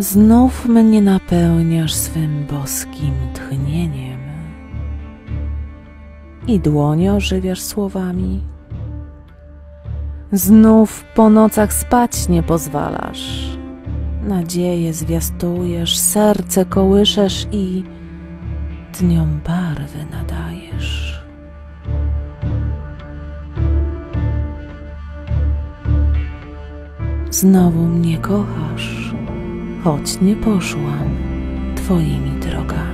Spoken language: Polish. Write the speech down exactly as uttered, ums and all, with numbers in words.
Znów mnie napełniasz swym boskim tchnieniem i dłonie ożywiasz słowami. Znów po nocach spać nie pozwalasz, nadzieję zwiastujesz, serce kołyszesz i dniom barwy nadajesz. Znowu mnie kochasz, choć nie poszłam twoimi drogami.